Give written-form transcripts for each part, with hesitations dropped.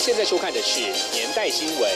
现在收看的是年代新闻。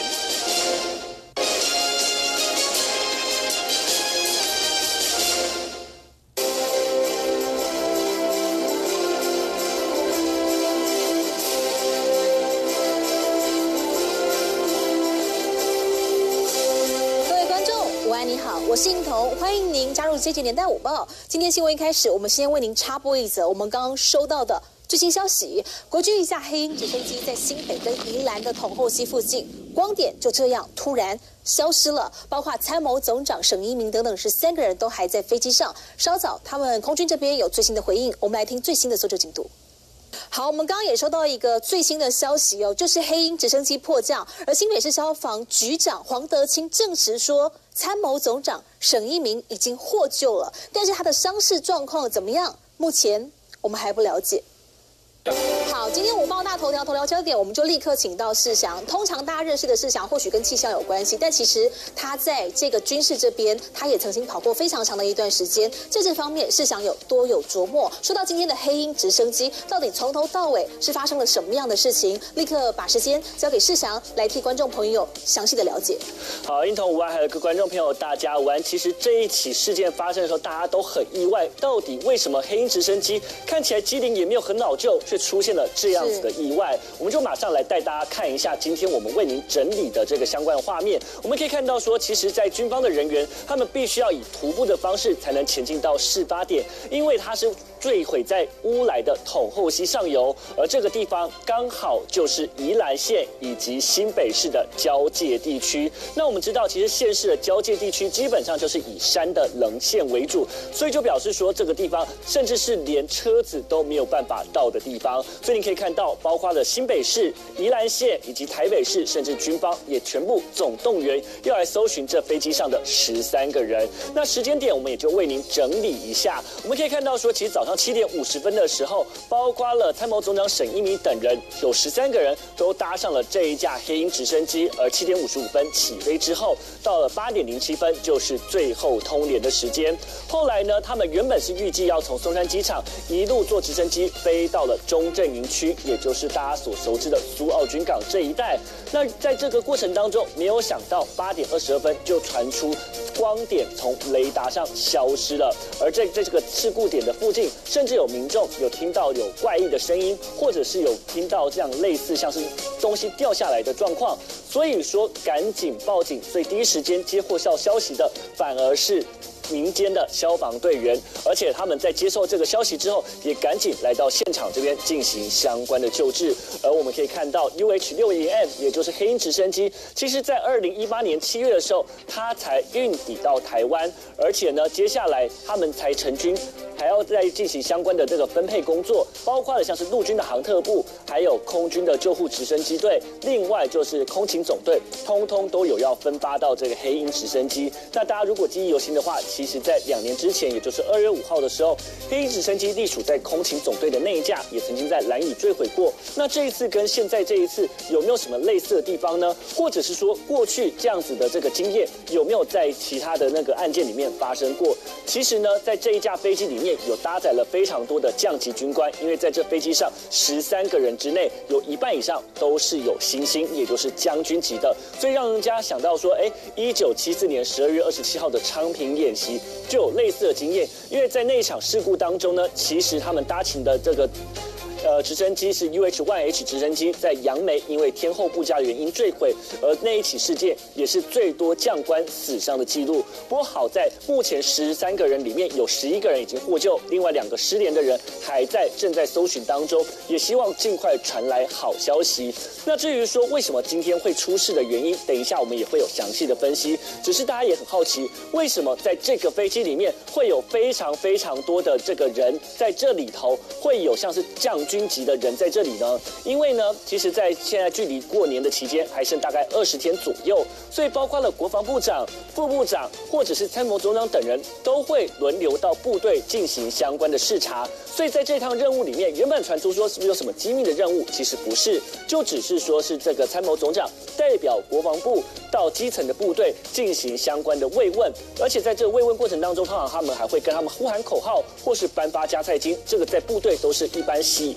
你好，我是颖彤，欢迎您加入这节年代午报。今天新闻一开始，我们先为您插播一则我们刚刚收到的最新消息：国军一架黑鹰直升机在新北跟宜兰的统后溪附近，光点就这样突然消失了。包括参谋总长沈一鸣等等13个人都还在飞机上。稍早，他们空军这边有最新的回应，我们来听最新的搜救进度。好，我们刚刚也收到一个最新的消息哦，就是黑鹰直升机迫降，而新北市消防局长黄德清证实说，参谋总长沈一鸣已经获救了，但是他的伤势状况怎么样？目前我们还不了解。好，今天午报大头条焦点，我们就立刻请到世祥。通常大家认识的世祥，或许跟气象有关系，但其实他在这个军事这边，他也曾经跑过非常长的一段时间。在这方面，世祥有多有琢磨。说到今天的黑鹰直升机，到底从头到尾是发生了什么样的事情？立刻把时间交给世祥，来替观众朋友详细的了解。 好，英彤午安，还有各位观众朋友，大家午安。其实这一起事件发生的时候，大家都很意外，到底为什么黑鹰直升机看起来机龄也没有很老旧，却出现了这样子的意外？我们就马上来带大家看一下今天我们为您整理的这个相关画面。我们可以看到说，其实在军方的人员，他们必须要以徒步的方式才能前进到事发点，因为它是坠毁在乌来的统后溪上游，而这个地方刚好就是宜兰县以及新北市的交界地区。那我们知道，其实县市的交界地区基本上就是以山的棱线为主，所以就表示说这个地方甚至是连车子都没有办法到的地方。所以你可以看到，包括了新北市、宜兰县以及台北市，甚至军方也全部总动员要来搜寻这飞机上的13个人。那时间点我们也就为您整理一下。我们可以看到说，其实早上7点50分的时候，包括了参谋总长沈一鸣等人，有13个人都搭上了这一架黑鹰直升机。而7点55分起飞之后，到了8点07分就是最后通联的时间。后来呢，他们原本是预计要从松山机场一路坐直升机飞到了中正营区，也就是大家所熟知的苏澳军港这一带。那在这个过程当中，没有想到8点22分就传出光点从雷达上消失了。而在这个事故点的附近，甚至有民众有听到有怪异的声音，或者是有听到这样类似像是东西掉下来的状况，所以说赶紧报警。所以第一时间接获消息的反而是民间的消防队员，而且他们在接受这个消息之后，也赶紧来到现场这边进行相关的救治。而我们可以看到 UH-60M， 也就是黑鹰直升机，其实在2018年7月的时候，它才运抵到台湾，而且呢，接下来他们才成军，还要再进行相关的这个分配工作，包括了像是陆军的航特部，还有空军的救护直升机队，另外就是空勤总队，通通都有要分发到这个黑鹰直升机。那大家如果记忆犹新的话，其实在2年之前，也就是2月5号的时候，黑鹰直升机隶属在空勤总队的那一架，也曾经在兰屿坠毁过。那这一次跟现在这一次有没有什么类似的地方呢？或者是说过去这样子的这个经验有没有在其他的那个案件里面发生过？其实呢，在这一架飞机里面有搭载了非常多的降级军官，因为在这飞机上13个人之内，有1半以上都是有星星，也就是将军级的，所以让人家想到说，1974年12月27号的昌平演习就有类似的经验，因为在那一场事故当中呢，其实他们搭乘的这个直升机是 UH-1H 直升机，在杨梅因为天候不佳的原因坠毁，而那一起事件也是最多将官死伤的记录。不过好在目前13个人里面有11个人已经获救，另外2个失联的人正在搜寻当中，也希望尽快传来好消息。那至于说为什么今天会出事的原因，等一下我们也会有详细的分析。只是大家也很好奇，为什么在这个飞机里面会有非常非常多的这个人在这里头，会有像是将军级的人在这里呢？因为呢，其实在现在距离过年的期间还剩大概20天左右，所以包括了国防部长、副部长或者是参谋总长等人都会轮流到部队进行相关的视察。所以在这趟任务里面，原本传出说是不是有什么机密的任务，其实不是，就只是说是这个参谋总长代表国防部到基层的部队进行相关的慰问，而且在这个慰问过程当中，通常他们还会跟他们呼喊口号，或是颁发加菜金，这个在部队都是一般习以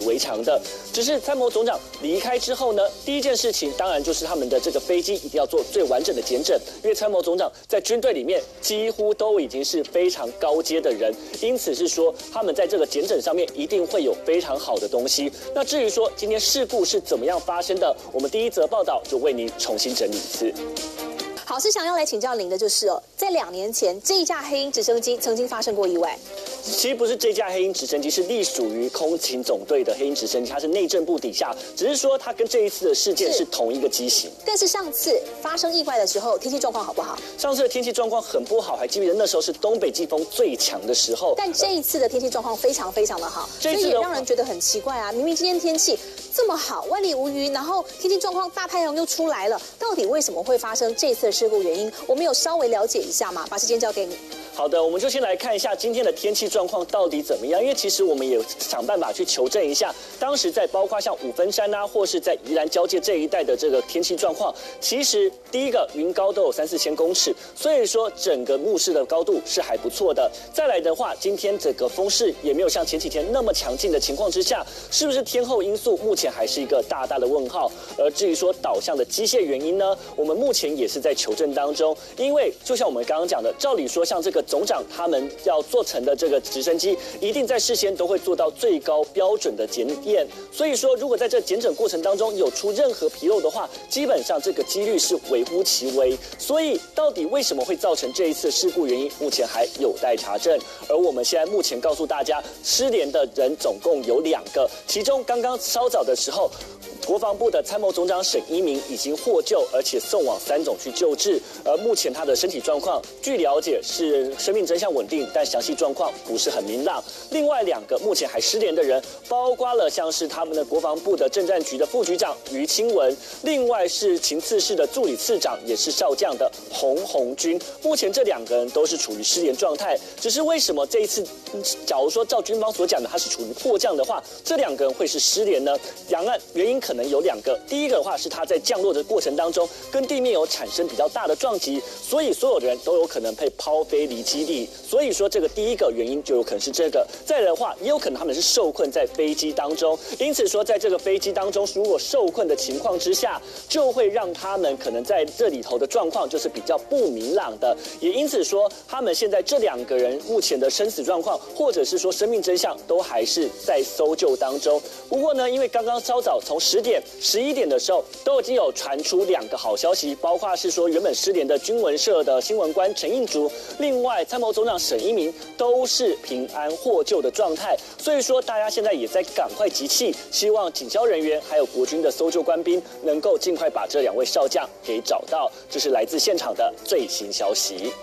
围墙的。只是参谋总长离开之后呢，第一件事情当然就是他们的这个飞机一定要做最完整的检诊，因为参谋总长在军队里面几乎都已经是非常高阶的人，因此是说他们在这个检诊上面一定会有非常好的东西。那至于说今天事故是怎么样发生的，我们第一则报道就为您重新整理一次。 好，是想要来请教您的就是在2年前这一架黑鹰直升机曾经发生过意外。 其实不是这架黑鹰直升机，是隶属于空勤总队的黑鹰直升机，它是内政部底下，只是说它跟这一次的事件是同一个机型。 但是上次发生意外的时候，天气状况好不好？ 上次的天气状况很不好，还记不记得那时候是东北季风最强的时候？ 但这一次的天气状况非常非常的好，所以也让人觉得很奇怪啊！明明今天天气这么好，万里无云，然后天气状况大太阳又出来了，到底为什么会发生这次的事故原因？我们有稍微了解一下吗？把时间交给你。 好的，我们就先来看一下今天的天气状况到底怎么样。因为其实我们也想办法去求证一下，当时在包括像五分山啊，或是在宜兰交界这一带的这个天气状况，其实第一个云高都有3、4千公尺，所以说整个目视的高度是还不错的。再来的话，今天整个风势也没有像前几天那么强劲的情况之下，是不是天候因素目前还是一个大大的问号。而至于说导向的机械原因呢，我们目前也是在求证当中。因为就像我们刚刚讲的，照理说像这个总长他们要做成的这个直升机，一定在事先都会做到最高标准的检验。所以说，如果在这检诊过程当中有出任何纰漏的话，基本上这个几率是微乎其微。所以到底为什么会造成这一次事故原因，目前还有待查证。而我们现在目前告诉大家，失联的人总共有2个，其中刚刚稍早的时候，国防部的参谋总长沈一鸣已经获救，而且送往3总去救治。而目前他的身体状况，据了解是生命真相稳定，但详细状况不是很明朗。另外2个目前还失联的人，包括了像是他们的国防部的政战局的副局长于清文，另外是情次室的助理次长，也是少将的洪红军。目前这2个人都是处于失联状态。只是为什么这一次，假如说照军方所讲的他是处于迫降的话，这2个人会是失联呢？两岸原因可能有2个。第一个的话是他在降落的过程当中跟地面有产生比较大的撞击，所以所有的人都有可能被抛飞离基地。所以说这个第一个原因就有可能是这个。再来的话，也有可能他们是受困在飞机当中，因此说在这个飞机当中，如果受困的情况之下，就会让他们可能在这里头的状况就是比较不明朗的。也因此说，他们现在这2个人目前的生死状况，或者是说生命真相，都还是在搜救当中。不过呢，因为刚刚稍早从10点、11点的时候，都已经有传出2个好消息，包括是说原本失联的军文社的新闻官陈应竹，另外参谋总长沈一鸣都是平安获救的状态。所以说，大家现在也在赶快集气，希望警消人员还有国军的搜救官兵能够尽快把这2位少将给找到。这是来自现场的最新消息。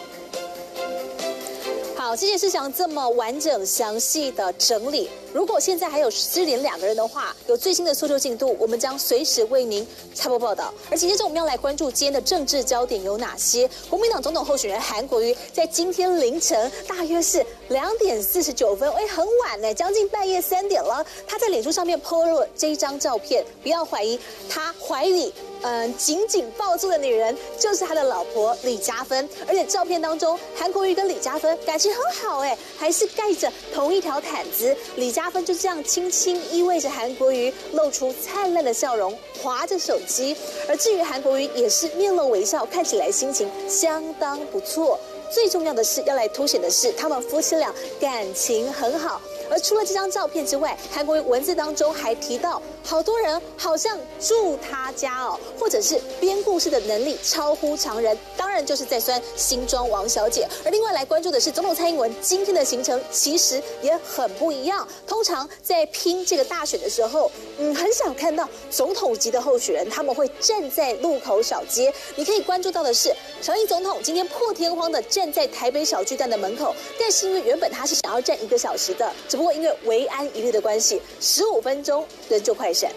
好，谢谢世祥这么完整详细的整理。如果现在还有失联2个人的话，有最新的搜救进度，我们将随时为您插播报道。而紧接着我们要来关注今天的政治焦点有哪些？国民党总统候选人韩国瑜在今天凌晨大约是2点49分，很晚呢，将近半夜3点了。他在脸书上面 po 了这一张照片，不要怀疑他怀里紧紧抱住的女人就是他的老婆李佳芬，而且照片当中，韩国瑜跟李佳芬感情很好还是盖着同一条毯子。李佳芬就这样轻轻依偎着韩国瑜，露出灿烂的笑容，滑着手机。而至于韩国瑜也是面露微笑，看起来心情相当不错。最重要的是要来凸显的是，他们夫妻俩感情很好。而除了这张照片之外，韩国瑜文字当中还提到，好多人好像住他家或者是编故事的能力超乎常人，当然就是在酸新庄王小姐。而另外来关注的是，总统蔡英文今天的行程其实也很不一样。通常在拼这个大选的时候，很少看到总统级的候选人他们会站在路口扫街。你可以关注到的是，小英总统今天破天荒的站在台北小巨蛋的门口，但是因为原本他是想要站1个小时的，只不过因为维安疑虑的关系，15分钟人就快闪。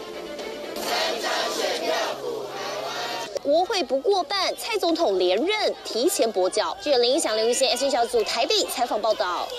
国会不过半，蔡总统连任提前跛脚。据林义祥、刘玉仙 S 小组台北采访报道。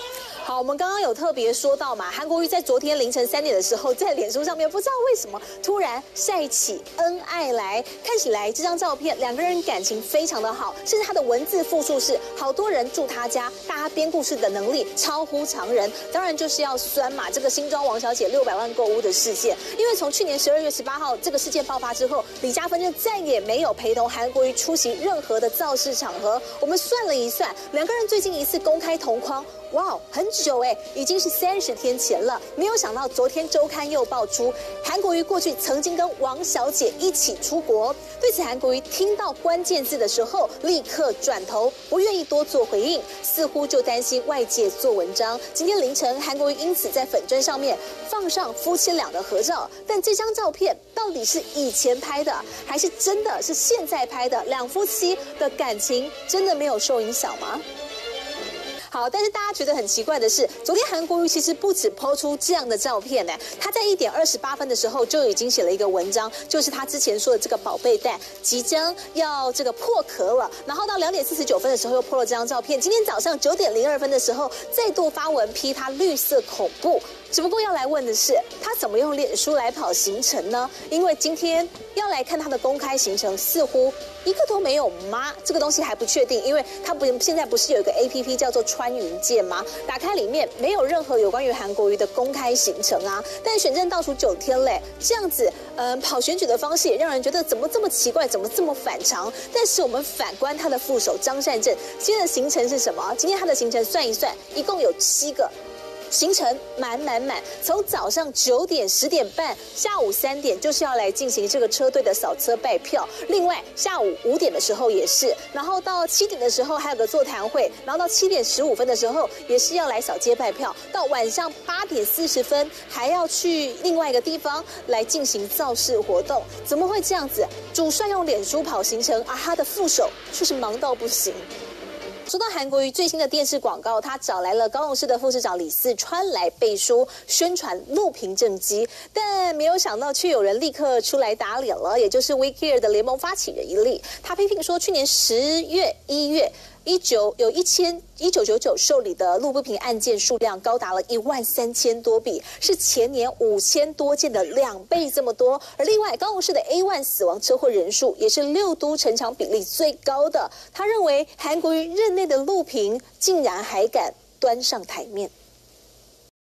好，我们刚刚有特别说到嘛，韩国瑜在昨天凌晨3点的时候，在脸书上面不知道为什么突然晒起恩爱来，看起来这张照片两个人感情非常的好，甚至他的文字复述是好多人住他家，大家编故事的能力超乎常人。当然就是要酸嘛，这个新庄王小姐600万购物的事件，因为从去年12月18号这个事件爆发之后，李嘉芬就再也没有陪同韩国瑜出席任何的造势场合。我们算了一算，两个人最近一次公开同框，哇，很久哎，已经是30天前了。没有想到昨天周刊又爆出，韩国瑜过去曾经跟王小姐一起出国。对此，韩国瑜听到关键字的时候，立刻转头，不愿意多做回应，似乎就担心外界做文章。今天凌晨，韩国瑜因此在粉专上面放上夫妻俩的合照，但这张照片到底是以前拍的，还是真的是现在拍的？两夫妻的感情真的没有受影响吗？好，但是大家觉得很奇怪的是，昨天韩国瑜其实不止抛出这样的照片呢，他在1点28分的时候就已经写了一个文章，就是他之前说的这个宝贝蛋即将要这个破壳了，然后到2点49分的时候又破了这张照片，今天早上9点02分的时候再度发文批他绿色恐怖。只不过要来问的是，他怎么用脸书来跑行程呢？因为今天要来看他的公开行程，似乎一个都没有吗？这个东西还不确定，因为他现在不是有一个 APP 叫做穿云箭吗？打开里面没有任何有关于韩国瑜的公开行程啊。但选战倒数9天嘞，这样子跑选举的方式也让人觉得怎么这么奇怪，怎么这么反常？但是我们反观他的副手张善政，今天的行程是什么？今天他的行程算一算，一共有7个。行程满，从早上9点、10点半，下午3点就是要来进行这个车队的扫车拜票。另外下午5点的时候也是，然后到7点的时候还有个座谈会，然后到7点15分的时候也是要来扫街拜票，到晚上8点40分还要去另外一个地方来进行造势活动。怎么会这样子？主帅用脸书跑行程，而他的副手却是忙到不行。说到韩国瑜最新的电视广告，他找来了高雄市的副市长李四川来背书宣传路平政绩，但没有想到却有人立刻出来打脸了，也就是 We Care 的联盟发起人一例，他批评说去年10月、1月。1999受理的路不平案件数量高达了13000多笔，是前年5000多件的2倍这么多。而另外，高雄市的 A1 死亡车祸人数也是6都成长比例最高的。他认为韩国瑜任内的路平竟然还敢端上台面。